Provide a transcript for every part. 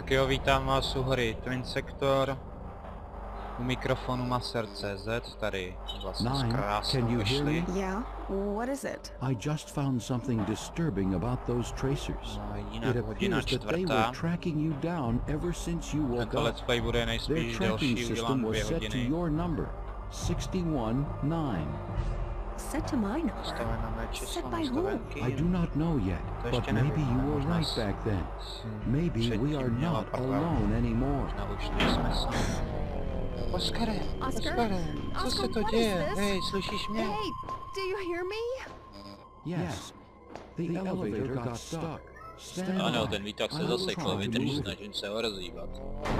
Tak jo, vítám vás u hry Twin Sector. U mikrofonu Maser.cz, tady vlastně s krásnou Ashley. Yeah? What is it? I just found something disturbing about those tracers. Jinak It hodina appears that they were čtvrtá. tracking you down ever since you woke Tento up. let's play bude Their nejspíš tracking delší, system udělám was 2 set to hodiny. your number, 619. Set to my number. Nastavené na mé Set číslo by who? nastavenky. I do not know yet, To but ještě maybe nevím, you were možná right back then. Maybe we předtím are měla not pravdu. alone anymore. Možná už nejsme sami. Oskare, Oskare, co se to what děje? is this? Hej, slyšíš mě? Hey, do you hear me? Yes, the elevator got stuck. Stand Ano, by. ten výtah se I will zasekl, try to vydrž, move it. snažím se ho rozhýbat.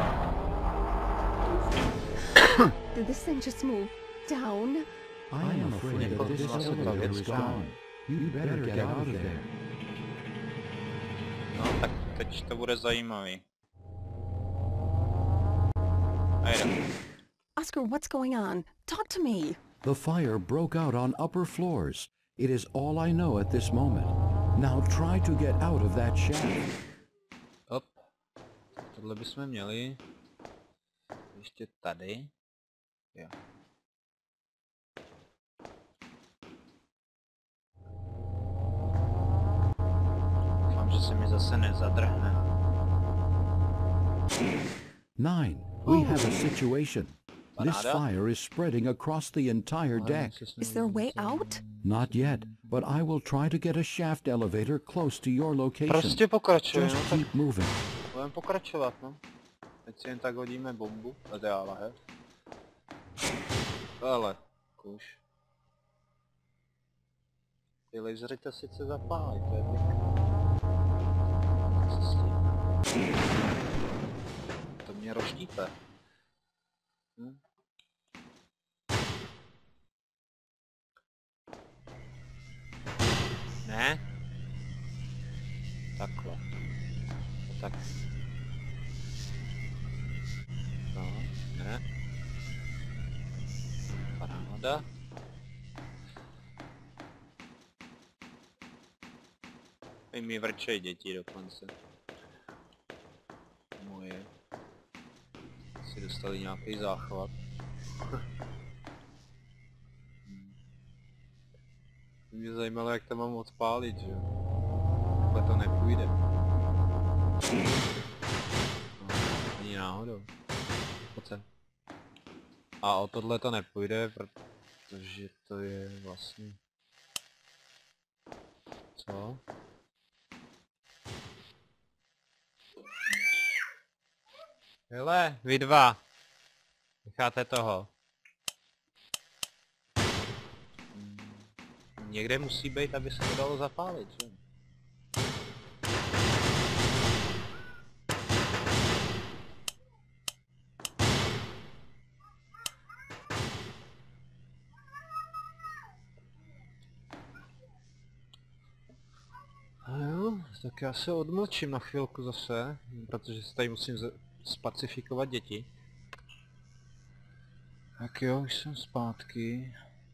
Did this thing just move down? I am afraid that this elevator is gone. You better get out of there. No, tak teď to bude zajímavý. A jedem. Oscar, what's going on? Talk to me. The fire broke out on upper floors. It is all I know at this moment. Now try to get out of that shaft. Hop. Tohle bychom měli. Ještě tady. Jo. Doufám, že se mi zase nezadrhne. 9. We have a situation. This Paráda. fire is spreading across the entire deck. Is there a way out? Not yet, but I will try to get a shaft elevator close to your location. Prostě pokračuj, no Just tak keep moving. budeme pokračovat, no. Teď si jen tak hodíme bombu. Ale lahev. Ale, kuš. Ty lasery to sice zapálí, to je pěkné. Co s tím? To mě roštípe. Hm? Ne? Takhle. Tak. No, ne. Paráda. I mi vrčej děti dokonce. Moje. Si dostali nějaký záchvat. Mě zajímalo, jak to mám odpálit, že jo. Takhle to nepůjde. No, ani náhodou. Pojď sem. A o tohle to nepůjde, protože to je vlastně... Co? Hele, vy dva. Necháte toho. Někde musí být, aby se to dalo zapálit, že? A jo, tak já se odmlčím na chvilku zase, protože se tady musím spacifikovat děti. Tak jo, už jsem zpátky.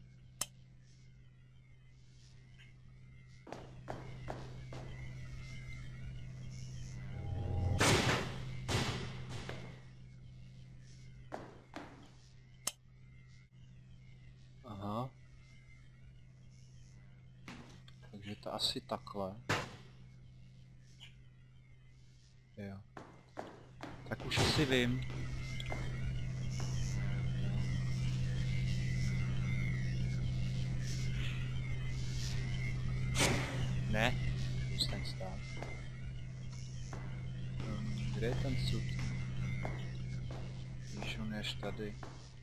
Aha. Takže to asi takhle. Jo. Tak už asi vím. Ne, zůstaň stát. Kde je ten sud? Když on je až tady.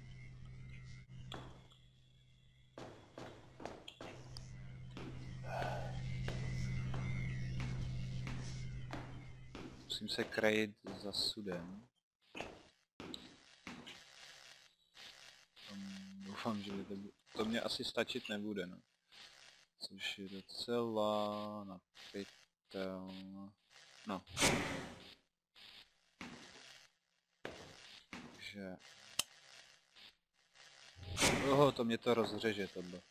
Musím se krejit za sudem. Doufám, že to mě asi stačit nebude, no. Což je docela napitelné. No. Takže... to mě to rozřeže tohle.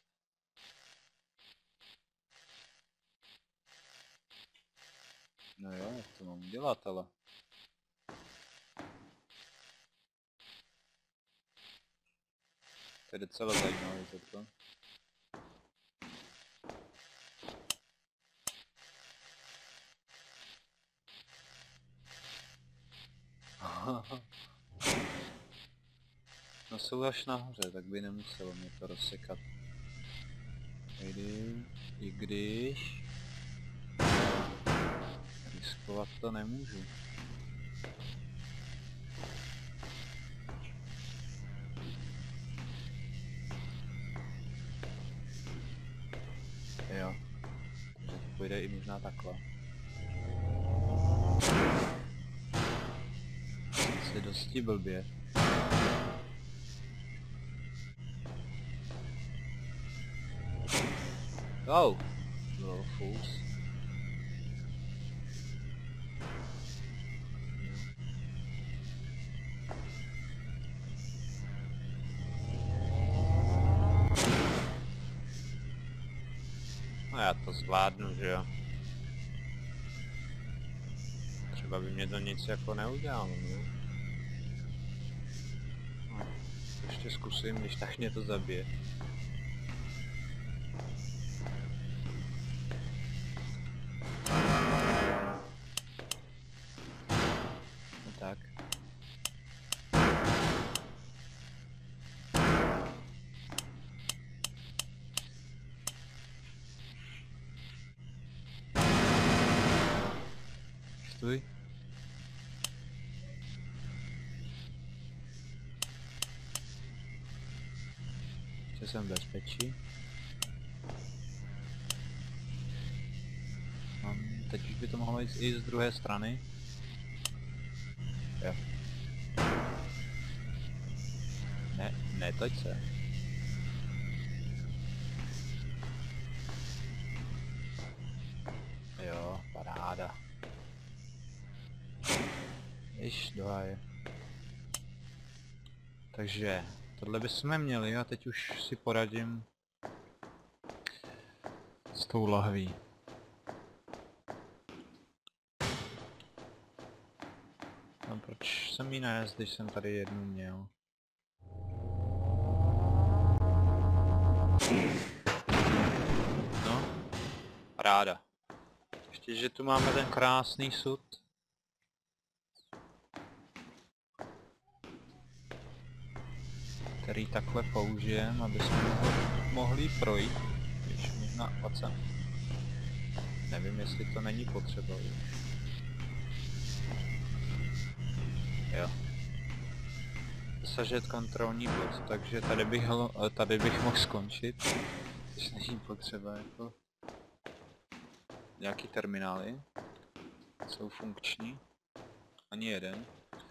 No jo, jak to mám udělat, ale... To je docela zajímavé toto. No jsou až nahoře, tak by nemuselo mě to rozsekat. I když... riskovat to nemůžu. Jo. Takže to půjde i možná takhle. Asi dosti blbě. Oh! Little fools. No já to zvládnu, že jo. Třeba by mě to nic jako neudělalo, no. No, ještě zkusím, když tak mě to zabije. No tak. Stůj. Že jsem v bezpečí. Teď už by to mohlo jít i z druhé strany. Jo. Ne, netoď se. Jo, paráda. Iš, do háje. Takže, tohle bychom měli a teď už si poradím s tou lahví. No proč jsem jí nést, když jsem tady jednu měl? No, ráda. Ještě, že tu máme ten krásný sud. Který takhle použijem, aby jsme mohli projít. Když možná oce. Nevím, jestli to není potřeba. Jo. Dosažet kontrolní bod, takže tady bych mohl skončit. Když není potřeba jako... Nějaký terminály. Jsou funkční. Ani jeden.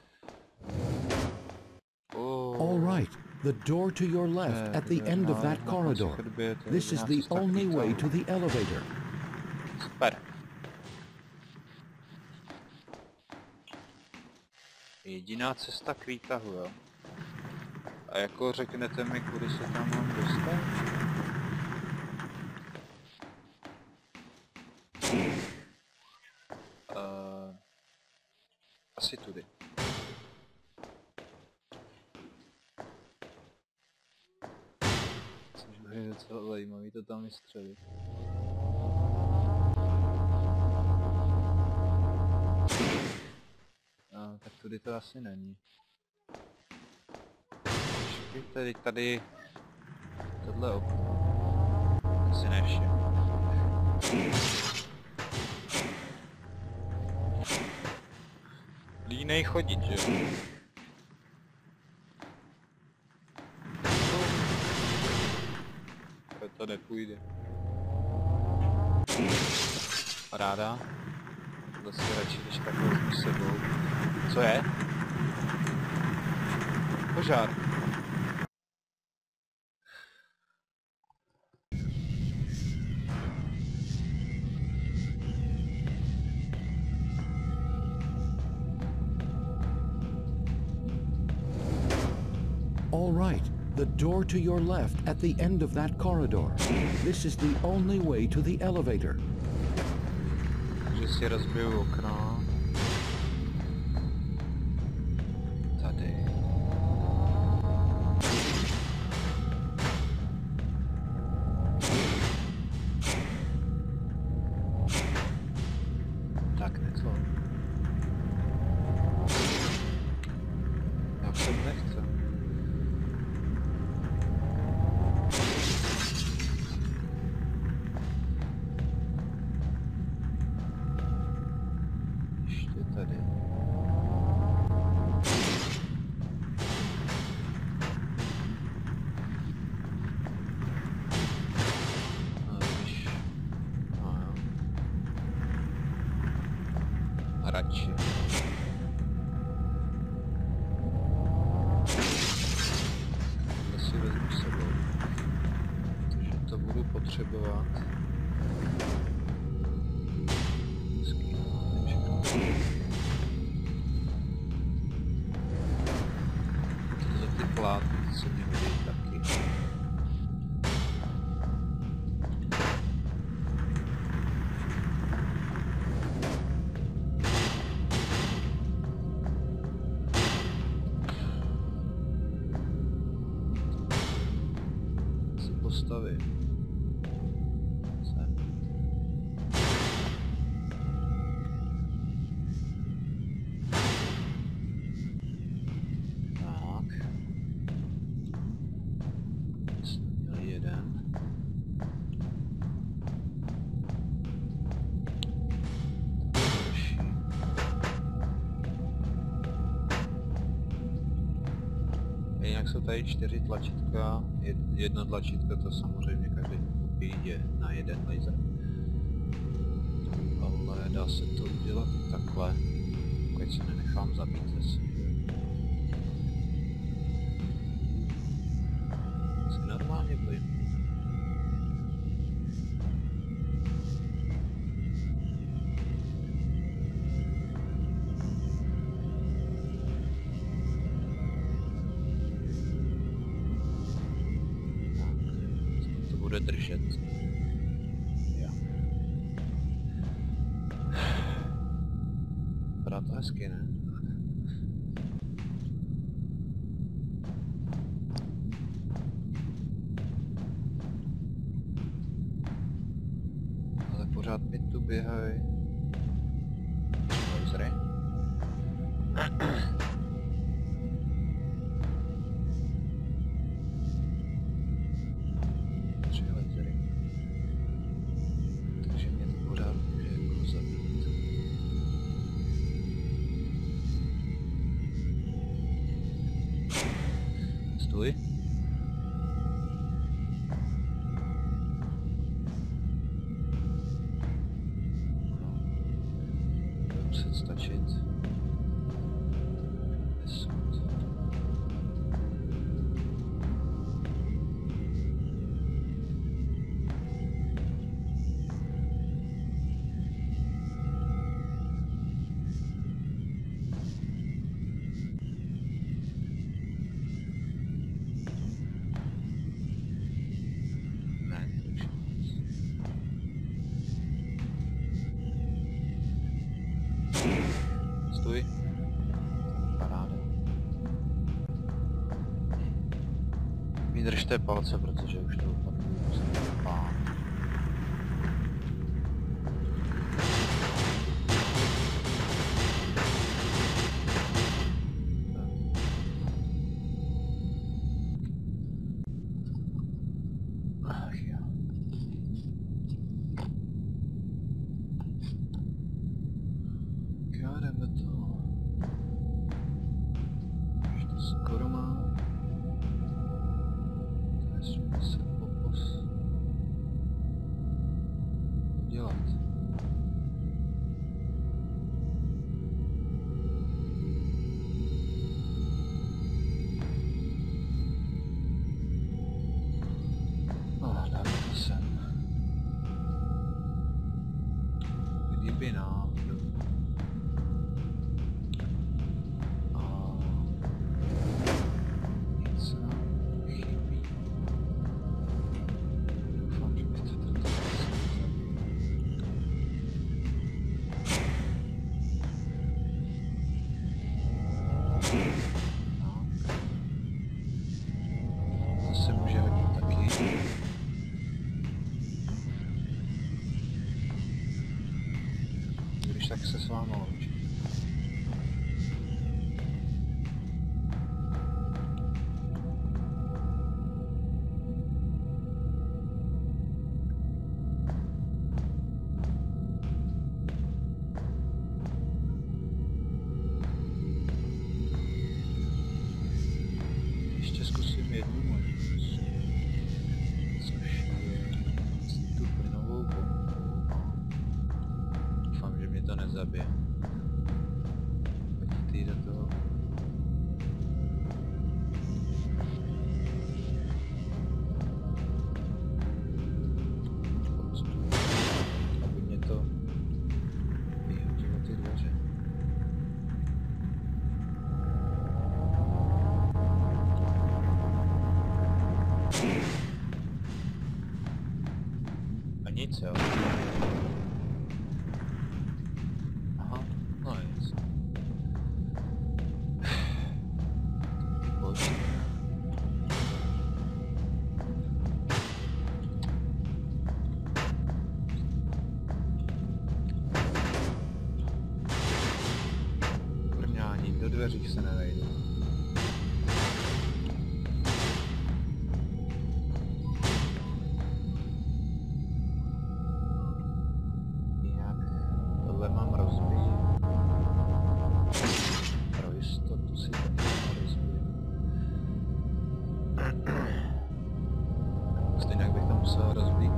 All right. The door to your left at the end of that corridor. This is the only way to the elevator. Super. Jediná cesta k výtahu, jo. A jako řeknete mi, kudy se tam mám dostat? Asi tudy. Což bude docela zajímavý to tam vystřelit. Tak tudy to asi není. Počkejte, tady tohle okno. Si nevšiml. Línej chodit, že? To nepůjde. Ráda. To si radši, když takhle vezmu s sebou. Co je? Požár. All right. The door to your left at the end of that corridor. This is the only way to the elevator. Takže si rozbiju okno. Tady. piči. To si vezmu s sebou. Takže to budu potřebovat. Tyhle ty plátky se mi hodí taky. Postavy. Sem. Tak. Jsme měli jeden. Další. A jinak jsou tady 4 tlačítka. Jedno tlačítko to samozřejmě každý koupí jde na jeden laser. Ale dá se to udělat i takhle, pokud se nenechám zabít zase. Se normálně bojím. Bude držet. Jo. Vypadá to hezky, ne? Ale pořád mi tu běhají lasery. Stůj. No. Bude muset stačit. 10. Stůj. Paráda. Vydržte palce, protože už to opravdu pán. Ach jo. Jdeme to. Už to skoro mám. Nesmíme se pokus udělat. No, dáme to sem. Kdyby náhodou. To se může hodit taky. Když tak se s váma loučím. Ještě zkusím jednu možnost, což je tu plynovou bombu. Doufám, že mě to nezabije. nic, jo. Aha, no nic. Pojď. Brňání, do dveří se nevejdu. Stejně bych to musel rozbít.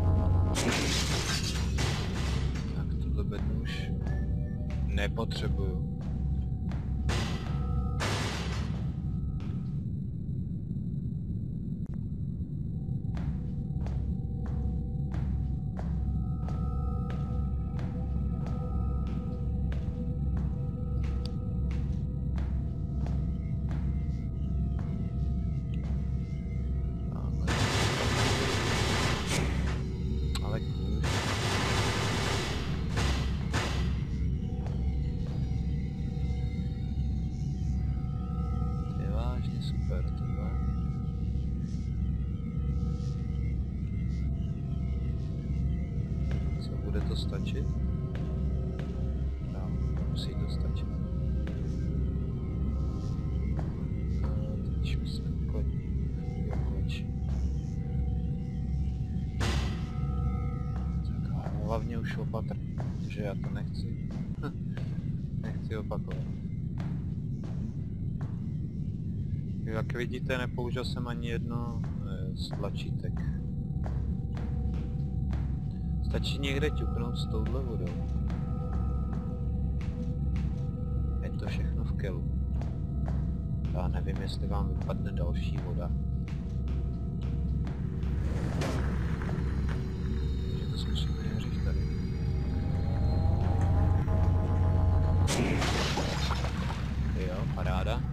Tak tuhle bednu už nepotřebuju. Super, tohle. Co, bude to stačit? No, musí to stačit. Teď už jsme kleč. Tak hlavně už opatrně, protože já to nechci. Nechci opakovat. Jak vidíte, nepoužil jsem ani jedno z tlačítek. Stačí někde ťuknout s touhle vodou. Je to všechno v kelu. Já nevím, jestli vám vypadne další voda. Takže to zkusíme neříct tady. Jo, paráda.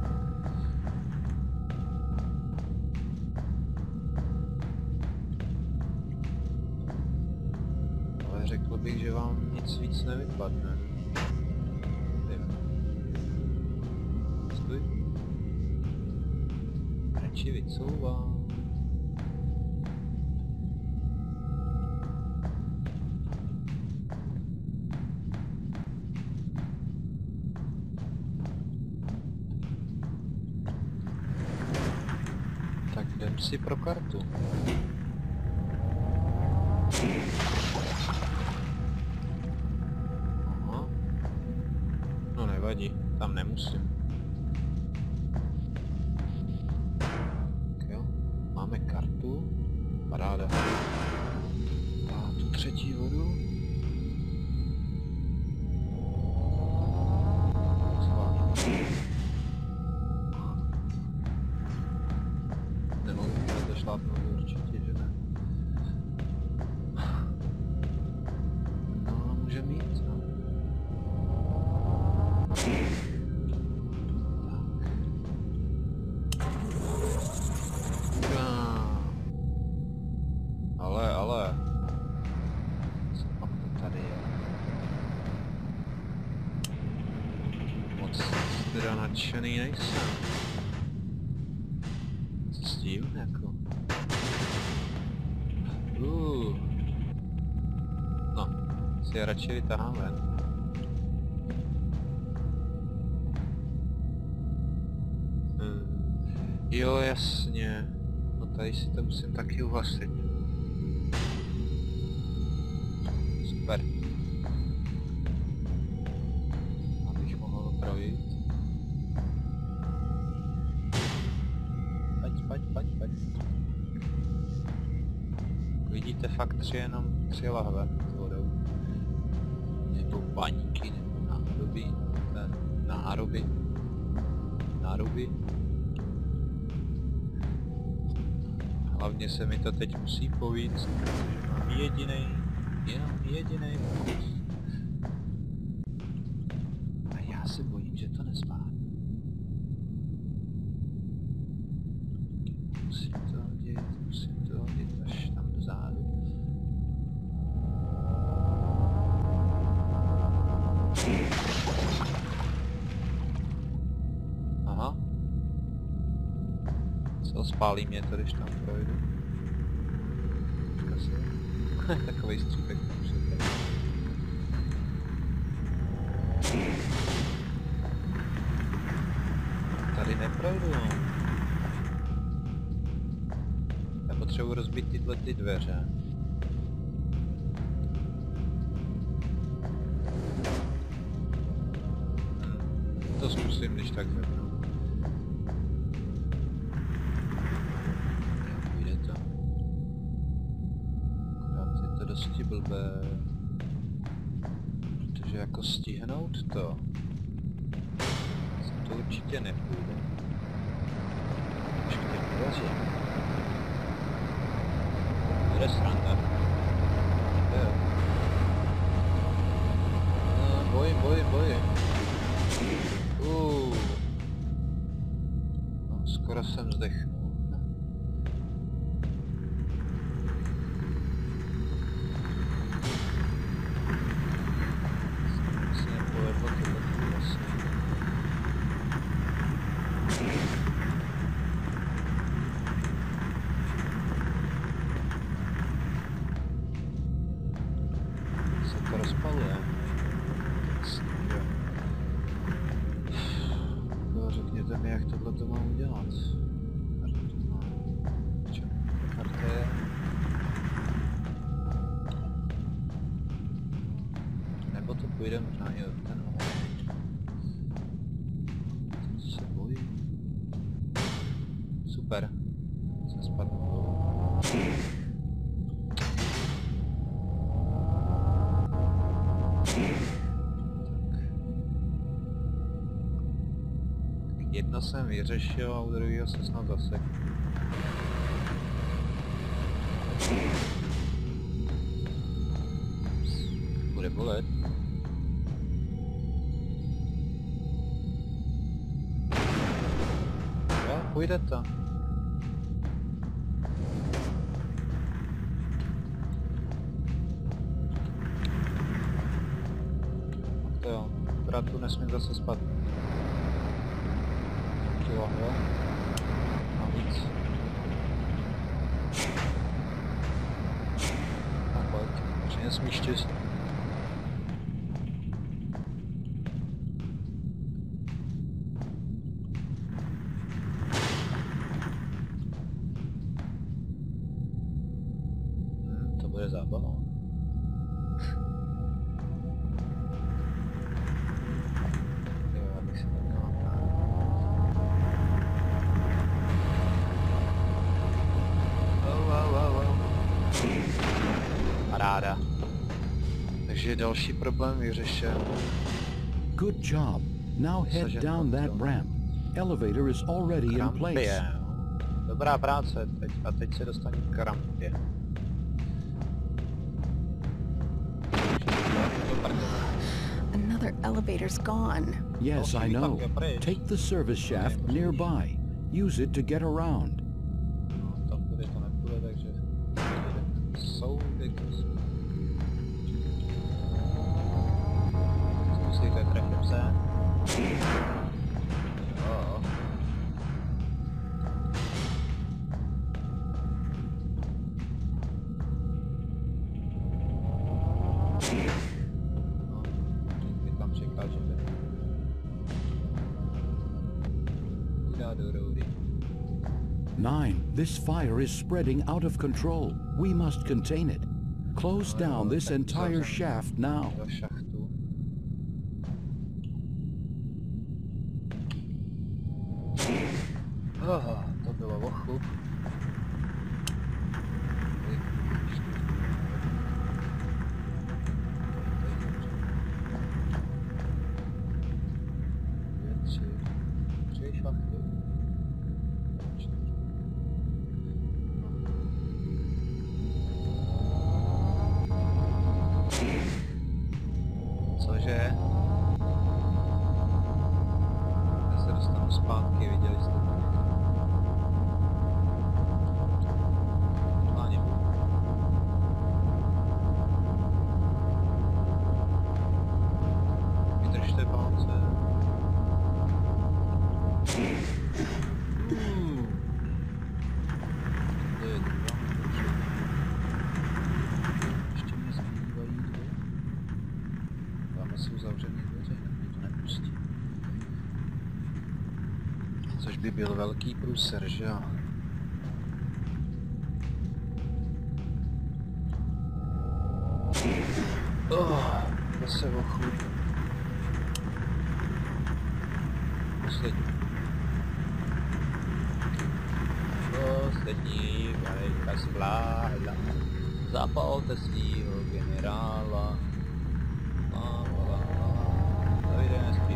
Řekl bych, že vám nic víc nevypadne. Stůj. Radši vycouvám. Tak jdem si pro kartu. Nevadí, tam nemusím. Tak jo, máme kartu. Paráda. A tu třetí vodu. Nemohu to šlápnout určitě, že ne. No, může mít, no. Ale... Co pak to tady je? Moc teda nadšený nejsem. Co s tím, jako? No, si je radši vytahám ven. Jo, jasně. No tady si to musím taky uhasit. Super. Abych mohl opravit. Pojď. Vidíte, fakt jenom 3 lahve s vodou. Nebo baníky, nebo náruby. Hlavně se mi to teď musí povíct, že mám jenom jedinej pokus. A já se bojím, že to nezvládnu. Musím to hodit až tam dozadu. Co, spálí mě to, když tam projdu? Asi. Takovej střípek tam přijde. Tady neprojdu. Já potřebuji rozbít tyhle ty dveře. To zkusím, když tak vypnu. Půjde to. Akorát je to dosti blbé. Protože jako stihnout to... To určitě nepůjde. Až k těm dveřím. Bude sranda. Jo. No, boj. No, skoro jsem zdechnul. Se nepovedlo tohle vlastně. Se to rozpaluje. Řekněte mi, jak tohle to mám udělat. Karta je... Nebo to půjde možná i od ten oheň. Teď se bojím. Super. Jsem spadl dolů. Jedno jsem vyřešil a u druhého se snad zasek. Bude bolet. Jo, půjde to. Tak to jo, akorát tu nesmím zase spadnout. Jo. A víc. A pojď, přines mi štěstí. To bude zábava. Jo, abych si to měl napravit. Paráda. Takže další problém vyřešen. Good job. Now head Sažen down that kontrol. ramp. Elevator is already in place. Krampě. Dobrá práce teď. A teď se dostanu k rampě. Another elevator's gone. Yes, I know. Take the service shaft nearby. Use it to get around. No, tam bude to nepůjde, takže... Soudy kus. Zkusíte trefit se. Jo. No, vy tam překážete. Udá do roudy. 9. This fire is spreading out of control. We must contain it. Close down this entire shaft now. Do šachtu. To bylo ochu. Tři šachty. Cože? Já se dostanu zpátky, viděli jste to? by byl velký průser, že jo? Zase ochuť. Poslední. Poslední vajka zvládla. Zapalte svýho generála. Davide nespí.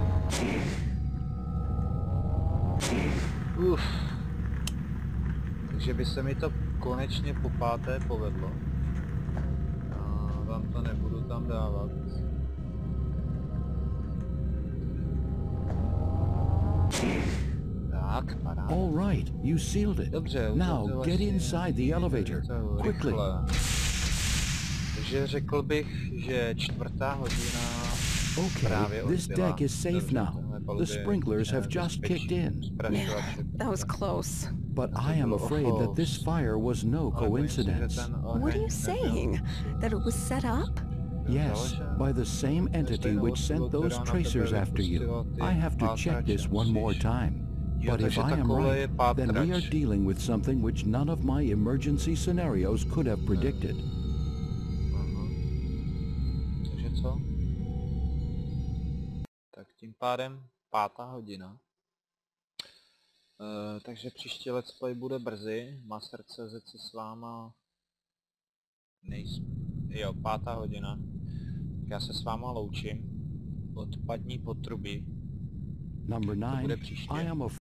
Takže by se mi to konečně po páté povedlo. Vám to nebudu tam dávat. Tak, paráda. All right, you sealed it. Dobře, Now get inside the elevator, quickly. Takže řekl bych, že 4:00 právě Okay, this odbyla. deck is safe Dobře, now. tohle The paluby je sprinklers have bezpečí. just kicked in. Zprašovače. That was close. But to I am bylo afraid that this close. fire was no Ale bojím se, že coincidence. ten What are oheň you nebyl- saying? That it was set up? Yes, by the same entity which sent those tracers after you. I have to check this one more time. But if I am right, then we are dealing with something which none of my emergency scenarios could have predicted. Aha. Takže co? Tak tím pádem 5:00. Takže příští let's play bude brzy. Master.cz se s váma Jo, 5:00. Já se s váma loučím. Odpadní potrubí. Number To bude 9, příště. I am afraid